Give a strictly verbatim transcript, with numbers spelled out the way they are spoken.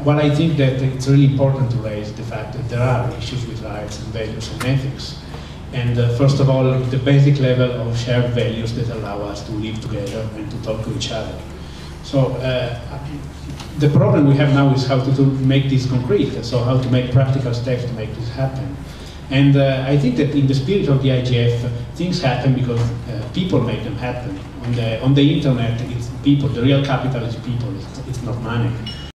while I think that it's really important to raise the fact that there are issues with rights and values and ethics. And uh, first of all, the basic level of shared values that allow us to live together and to talk to each other. So uh, the problem we have now is how to, to make this concrete, so how to make practical steps to make this happen. And uh, I think that in the spirit of the I G F, things happen because uh, people make them happen. On the, on the internet, it's people, the real capital is people, it's, it's not money.